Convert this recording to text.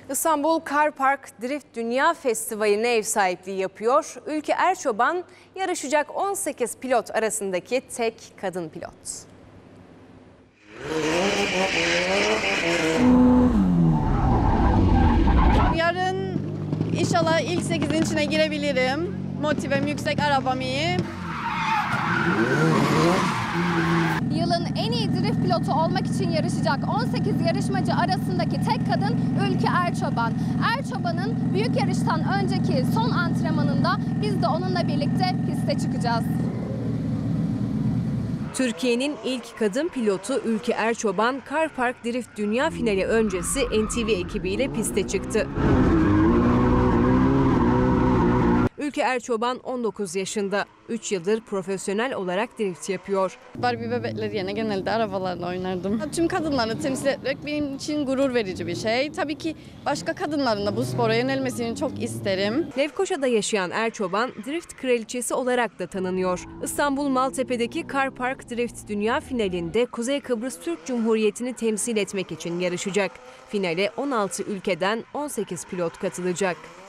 İstanbul Car Park Drift Dünya Festivali'ne ev sahipliği yapıyor. Ülke Erçoban yarışacak 18 pilot arasındaki tek kadın pilot. Yarın inşallah ilk 8'in içine girebilirim. Motivem yüksek, arabam iyi. Yılın en iyi drift pilotu olmak için yarışacak 18 yarışmacı arasındaki tek kadın Ülke Erçoban. Erçoban'ın büyük yarıştan önceki son antrenmanında biz de onunla birlikte piste çıkacağız. Türkiye'nin ilk kadın pilotu Ülke Erçoban, Car Park Drift Dünya Finali öncesi NTV ekibiyle piste çıktı. Ülke Erçoban 19 yaşında. 3 yıldır profesyonel olarak drift yapıyor. Barbie bebekleri yerine genelde arabalarla oynardım. Tüm kadınları temsil etmek benim için gurur verici bir şey. Tabii ki başka kadınların da bu spora yönelmesini çok isterim. Lefkoşa'da yaşayan Erçoban, drift kraliçesi olarak da tanınıyor. İstanbul Maltepe'deki Car Park Drift Dünya Finali'nde Kuzey Kıbrıs Türk Cumhuriyeti'ni temsil etmek için yarışacak. Finale 16 ülkeden 18 pilot katılacak.